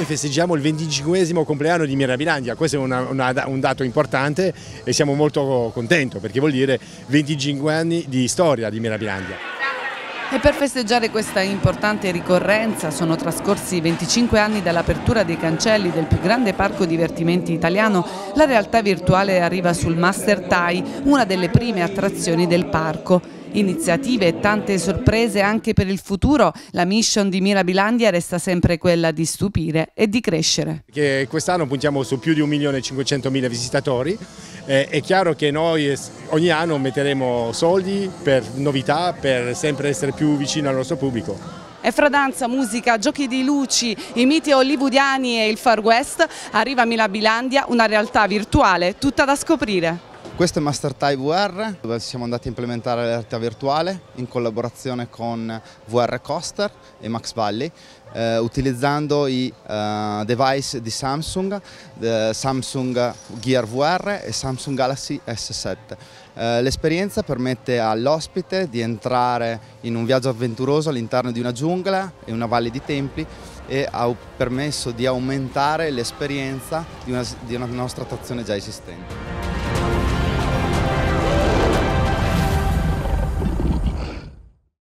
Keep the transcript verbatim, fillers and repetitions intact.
festeggiamo il venticinquesimo compleanno di Mirabilandia, questo è una, una, un dato importante e siamo molto contenti perché vuol dire venticinque anni di storia di Mirabilandia. E per festeggiare questa importante ricorrenza sono trascorsi venticinque anni dall'apertura dei cancelli del più grande parco divertimenti italiano. La realtà virtuale arriva sul Master Thai, una delle prime attrazioni del parco. Iniziative e tante sorprese anche per il futuro. La mission di Mirabilandia resta sempre quella di stupire e di crescere. Quest'anno puntiamo su più di un milione e cinquecentomila visitatori. Eh, è chiaro che noi ogni anno metteremo soldi per novità, per sempre essere più vicino al nostro pubblico. E fra danza, musica, giochi di luci, i miti hollywoodiani e il Far West, arriva a Mirabilandia una realtà virtuale tutta da scoprire. Questo è Master Thai V R, dove siamo andati a implementare la realtà virtuale in collaborazione con V R Coaster e Max Valley, eh, utilizzando i uh, device di Samsung, Samsung Gear V R e Samsung Galaxy S sette. Eh, L'esperienza permette all'ospite di entrare in un viaggio avventuroso all'interno di una giungla e una valle di templi e ha permesso di aumentare l'esperienza di una, di una nostra attrazione già esistente.